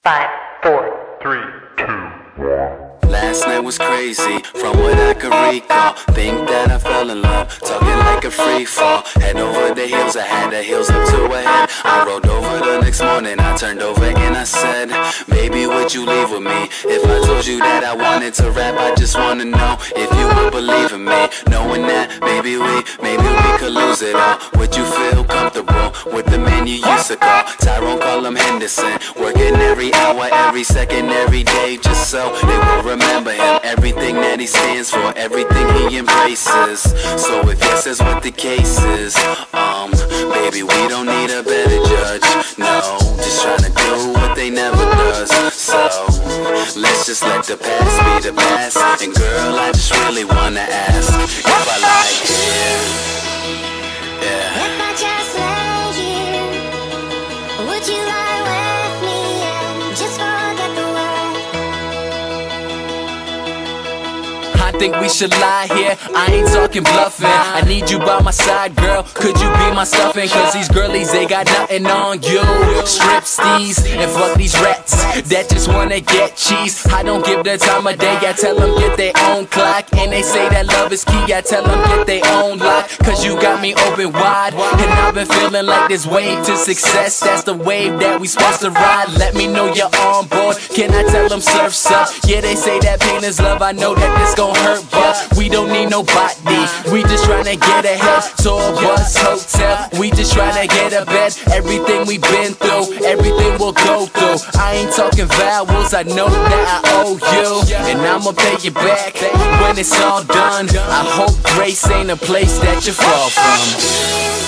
5, 4, 3, 2, 1. Last night was crazy, from what I could recall. Think that I fell in love, talking like a free fall. Head over the heels, I had the heels up to a head. I rolled over the next morning, I turned over and I said, baby, would you leave with me? If I told you that I wanted to rap, I just wanna know if you would believe in me. Knowing that maybe we could lose it all. Would you feel comfortable with the man you used to call Tyrone, call him Henderson? Working every hour, every second, every day, just so they will remember him. Everything that he stands for, everything he embraces. So if yes is what the case is, baby, we don't need a better judge. No, just trying to do what they never does. So let's just let the past be the past. And girl, I just really wanna ask if I like you. Yeah. If I just lay here, would you lie with me and just forget the world? I think we should lie here, I ain't talking bluffing. I need you by my side, girl, could you be my stuffing? Cause these girlies, they got nothing on you. Strip steez and fuck these rats that just wanna get cheese. I don't give the time of day, I tell them get their own clock. And they say that love is key, I tell them get their own lock. Cause you got me open wide, and I've been feeling like this wave to success. That's the wave that we supposed to ride. Let me know you're on board, can I tell them surf's up? Yeah, they say that pain is love, I know that this gon' hurt, but we don't need nobody. We just tryna get ahead, tour bus, hotel. We just tryna get a bed. Everything we been through, everything we'll go through. I ain't talking vowels, I know that I owe you, and I'ma pay you back when it's all done. I hope grace ain't a place that you fall from.